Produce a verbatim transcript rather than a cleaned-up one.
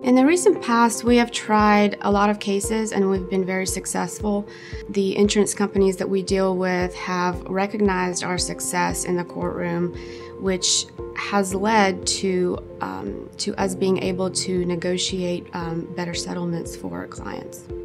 In the recent past, we have tried a lot of cases and we've been very successful. The insurance companies that we deal with have recognized our success in the courtroom, which has led to, um, to us being able to negotiate um, better settlements for our clients.